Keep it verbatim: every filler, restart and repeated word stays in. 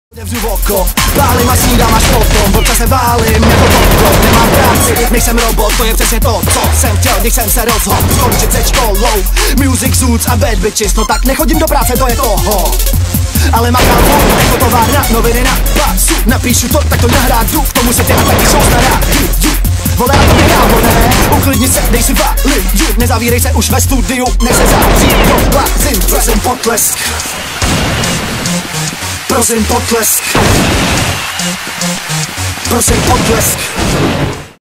Otevřu oko, pálím a snídám až potom. Občas se válím jako popcorn. Nemám práci, nejsem robot, to je přesně to, co jsem chtěl, když jsem se rozhodl skončit se školou. Music suits a bad bitches, no tak nechodím do práce, to je toho. Ale makám furt, jako továrna, noviny na pasu. Napíšu to, tak to nahrádu, k tomu se tě taky show na rádiu. Vole, a to je kámo, ne, uklidni se, dej si validu. Nezavírej se už ve studiu, nech se zavřít do blázin. Prosím potlesk, prosím potlesk, prosím potlesk.